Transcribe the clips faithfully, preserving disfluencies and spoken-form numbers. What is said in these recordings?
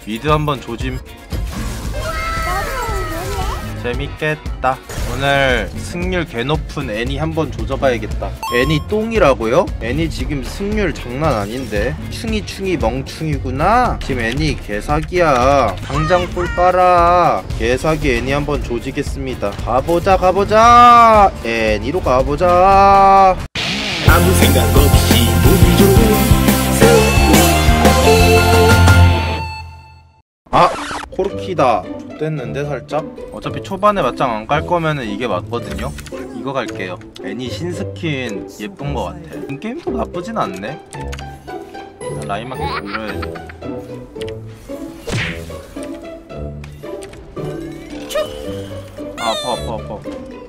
미드 한번 조짐. 재밌겠다. 오늘 승률 개 높은 애니 한번 조져봐야겠다. 애니 똥이라고요? 애니 지금 승률 장난 아닌데. 충이 충이 멍충이구나. 지금 애니 개사기야. 당장 꿀 빨아. 개사기 애니 한번 조지겠습니다. 가보자 가보자. 애니로 가보자. 아무 생각 없이 운이 좋은 아! 코르키다. 됐는데 살짝? 어차피 초반에 맞짱 안 깔 거면은 이게 맞거든요? 이거 갈게요. 애니 신스킨 예쁜 거 같아. 게임도 나쁘진 않네? 라인만 계속 올려야지. 아, 아파 아파 아파.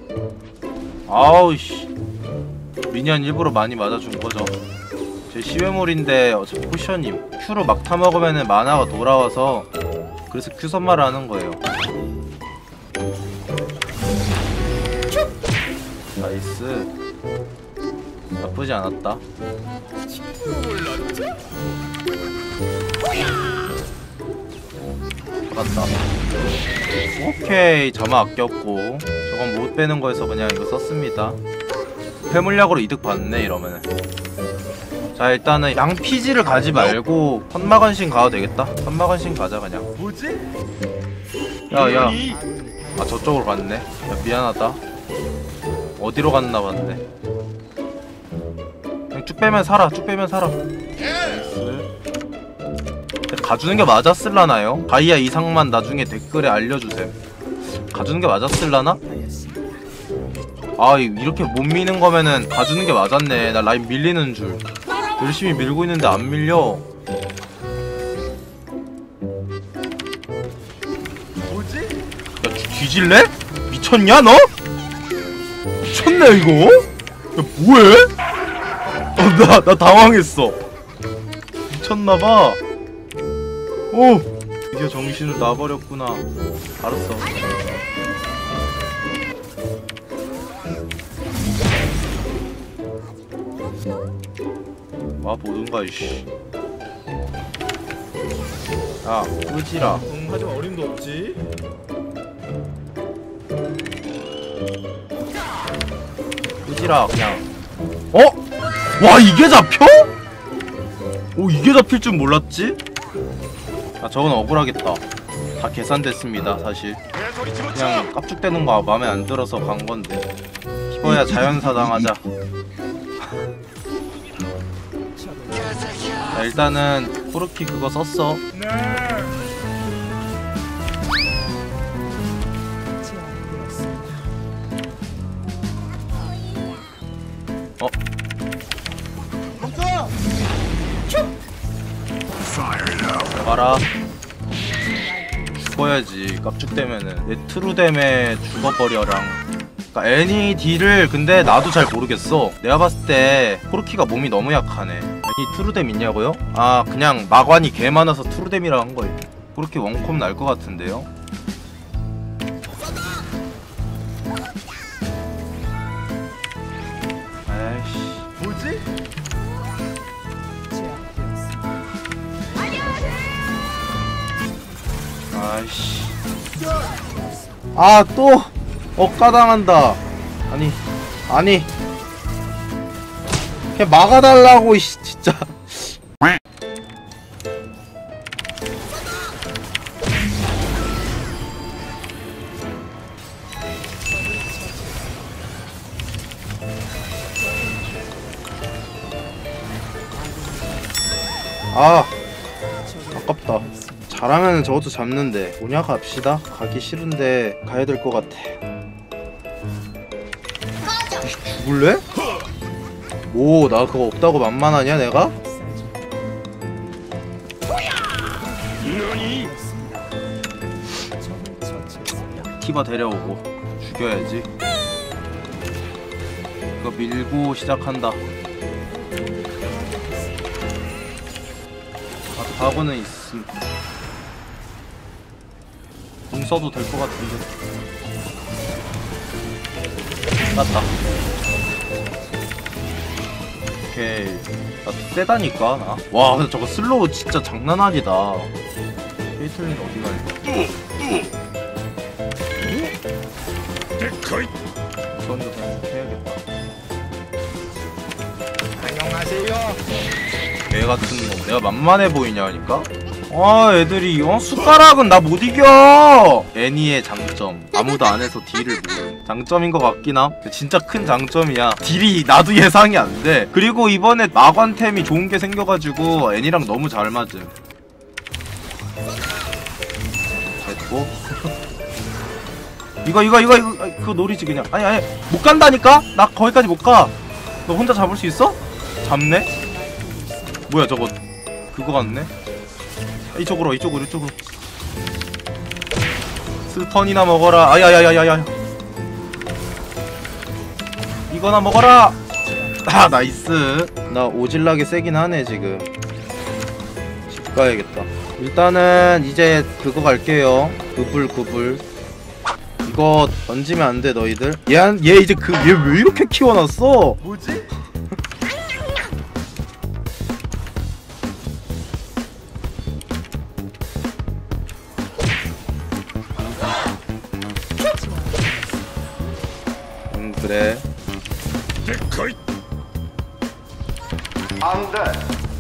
아우씨. 미니언 일부러 많이 맞아준 거죠. 제 시외물인데 어차피 쿠션임. Q로 막 타먹으면은 만화가 돌아와서 그래서 Q 선마를 하는 거예요. 나이스. 나쁘지 않았다. 잡았다. 오케이. 점화 아꼈고 저건 못 빼는 거에서 그냥 이거 썼습니다. 폐물약으로 이득 받네 이러면은. 자 일단은 양피지를 가지 말고 선마건신 가도 되겠다. 선마건신 가자 그냥. 뭐지? 야야. 아 저쪽으로 갔네. 야 미안하다. 어디로 갔나 봤네. 그냥 쭉 빼면 살아. 쭉 빼면 살아. 나이스. 가주는 게 맞았을라나요? 다이아 이상만 나중에 댓글에 알려주셈. 가주는 게 맞았을라나? 아 이렇게 못 미는 거면은 가주는 게 맞았네. 나 라인 밀리는 줄. 열심히 밀고 있는데 안 밀려. 뭐지? 야 뒤질래? 미쳤냐 너? 미쳤네 이거? 야 뭐해? 어, 나, 나 당황했어. 미쳤나봐. 오! 드디어 정신을 놔버렸구나. 알았어. 와 보든가 이씨. 야 끄지라. 응 하지만 어림도 없지. 끄지라 그냥. 어? 와 이게 잡혀? 오 이게 잡힐 줄 몰랐지? 아 저건 억울하겠다. 다 계산됐습니다 사실. 그냥 깝죽대는 거 마음에 안 들어서 간 건데. 피버야 자연사 당하자. 자, 일단은 코르키 그거 썼어. 어? 가라. 죽어야지. 깝죽대면은 내 트루뎀에 죽어버려랑. 그니까 애니 딜을 근데 나도 잘 모르겠어. 내가 봤을 때 코르키가 몸이 너무 약하네. 애니 트루뎀 있냐고요? 아 그냥 마관이 개 많아서 트루뎀이라 한 거예요. 코르키 원콤 날 것 같은데요? 아이씨 뭐지? 아이씨. 아 또 억가당한다. 아니 아니 그냥 막아달라고 이씨 진짜. 아 아깝다. 잘하면 저것도 잡는데. 뭐냐 갑시다. 가기 싫은데 가야 될 것 같아. 죽을래? 뭐 나 그거 없다고 만만하냐 내가? 티바 데려오고 죽여야지. 이거 밀고 시작한다. 가고는 있음. 공 써도 될 것 같은데. 맞다. 오케이. 나 세다니까 나. 와 근데 저거 슬로우 진짜 장난 아니다. 리틀린 어디 갈까? 전도 해야겠다. 안녕하세요. 개 같은 놈. 내가 만만해 보이냐니까? 아, 애들이 어? 숟가락은 나 못 이겨. 애니의 장점, 아무도 안 해서 딜을 모르는 장점인 것 같긴 함. 진짜 큰 장점이야. 딜이 나도 예상이 안 돼. 그리고 이번에 마관템이 좋은 게 생겨가지고 애니랑 너무 잘 맞음. 됐고. 이거 이거 이거 이거 아니, 그거 노리지 그냥. 아니 아니 못 간다니까? 나 거기까지 못 가. 너 혼자 잡을 수 있어? 잡네? 뭐야 저거 그거 같네? 이쪽으로 이쪽으로 이쪽으로. 스턴이나 먹어라. 아야야야야야. 이거나 먹어라. 아 나이스. 나 오질나게 세긴 하네 지금. 집 가야겠다. 일단은 이제 그거 갈게요. 구불 구불. 이거 던지면 안 돼 너희들. 얘, 얘 이제 그 얘 왜 이렇게 키워놨어? 뭐지? 응 그래. 안 돼.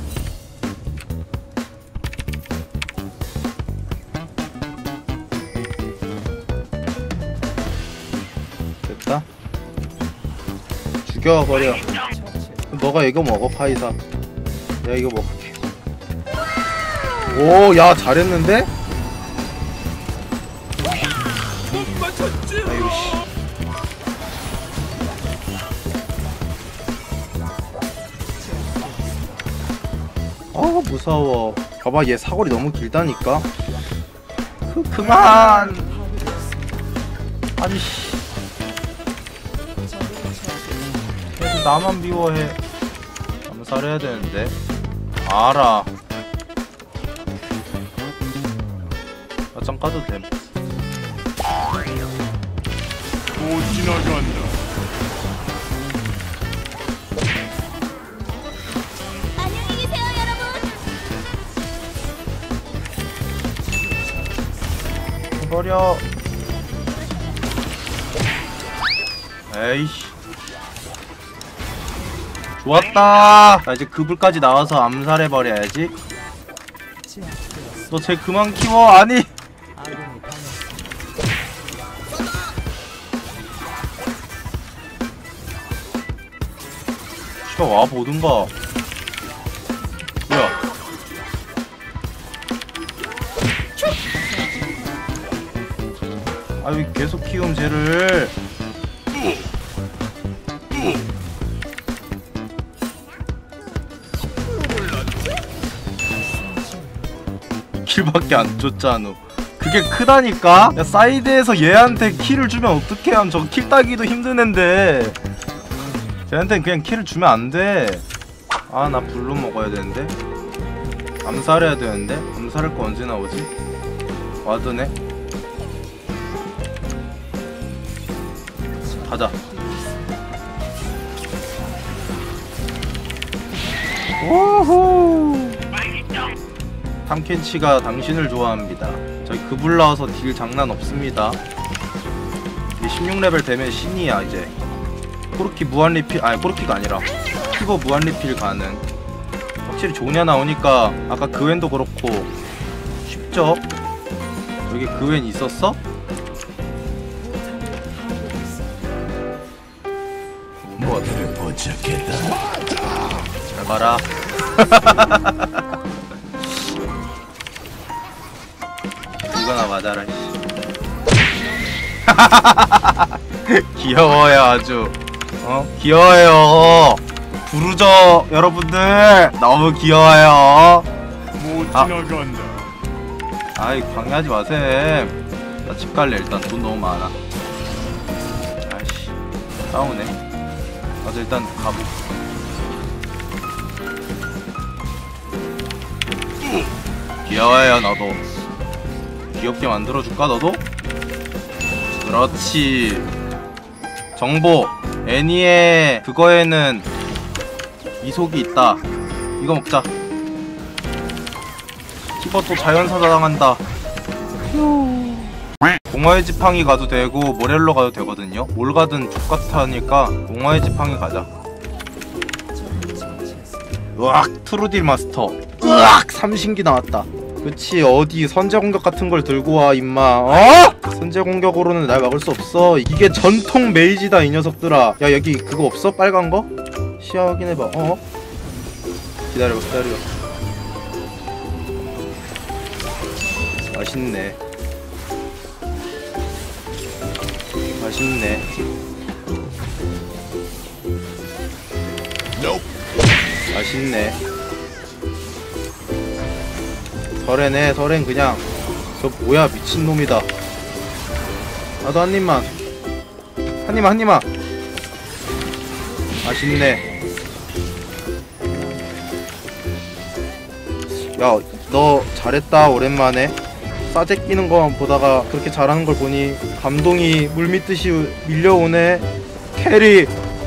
됐다. 죽여버려. 너가 이거 먹어 카이사. 내가 이거 먹을게. 오 야 잘했는데? 아이고 씨. 아 무서워. 봐봐 얘 사거리 너무 길다니까. 그 그만. 아니 씨. 얘도 나만 미워해. 암살해야 되는데. 알아. 맞짱 까도 됨. 못 지나간다. 안녕히 계세요, 여러분. 버려. 에이씨. 좋았다. 자 이제 그불까지 나와서 암살해버려야지. 너 쟤 그만 키워. 아니 씨발 와보든가. 뭐야 아 왜 계속 키움 쟤를. 킬밖에 안 줬잖아. 그게 크다니까? 야 사이드에서 얘한테 킬을 주면 어떡해. 함 저 킬 따기도 힘든 앤데 쟤한텐 그냥 킬을 주면 안돼. 아 나 블루 먹어야 되는데. 암살해야 되는데. 암살할 거 언제 나오지? 와드네. 가자. 오호. 탐켄치가 당신을 좋아합니다. 저희 그불 나와서 딜 장난 없습니다. 이제 십육 레벨 되면 신이야 이제. 코르키 무한 리필, 아니 코르키가 아니라 피버 무한 리필 가능. 확실히 조냐 나오니까 아까 그웬도 그렇고 쉽죠? 여기 그웬 있었어? 모두를 포착했다. 잘 봐라. 이거나 맞아라. 귀여워요 아주. 어? 귀여워요. 부르죠 여러분들. 너무 귀여워요. 못 아. 지나간다. 아이 방해하지 마셈. 나 집 갈래. 일단 돈 너무 많아. 아이씨 싸우네. 나도 일단 가보. 귀여워요 너도. 귀엽게 만들어줄까 너도? 그렇지. 정보. 애니의 그거에는 이속이 있다. 이거 먹자. 키버 또 자연사자 당한다. 공화의 지팡이 가도 되고 모렐로 가도 되거든요. 뭘 가든 족같으니까 공화의 지팡이 가자. 으악 트루딜 마스터. 으악 삼신기 나왔다. 그치 어디 선제공격 같은 걸 들고 와 임마. 어? 선제공격으로는 날 막을 수 없어. 이게 전통 메이지다 이 녀석들아. 야 여기 그거 없어? 빨간 거? 시야 확인해봐. 어? 기다려봐 기다려. 맛있네 맛있네. 맛있네. 설해네 설행 그냥. 저 뭐야 미친놈이다. 나도 한 입만 한 입만 한 입만. 맛있네. 야 너 잘했다. 오랜만에 싸제 끼는 거만 보다가 그렇게 잘하는 걸 보니 감동이 물밀듯이 밀려오네. 캐리.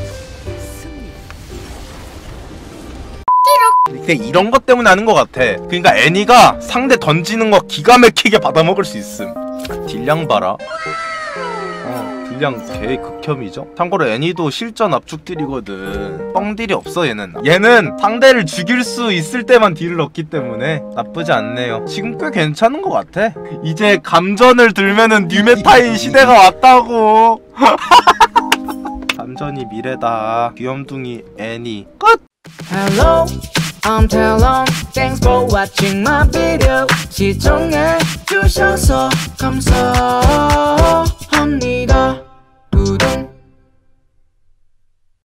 그냥 이런 것 때문에 하는 것 같아. 그러니까 애니가 상대 던지는 거 기가 막히게 받아먹을 수 있음. 딜량 봐라. 어 딜량 개 극혐이죠. 참고로 애니도 실전 압축딜이거든. 뻥딜이 없어 얘는. 얘는 상대를 죽일 수 있을 때만 딜을 넣기 때문에 나쁘지 않네요. 지금 꽤 괜찮은 것 같아. 이제 감전을 들면은 뉴메타인 시대가 왔다고. 감전이 미래다. 귀염둥이 애니 끝. Hello, I'm Talon. Thanks for watching my video. 시청해 주셔서 감사합니다.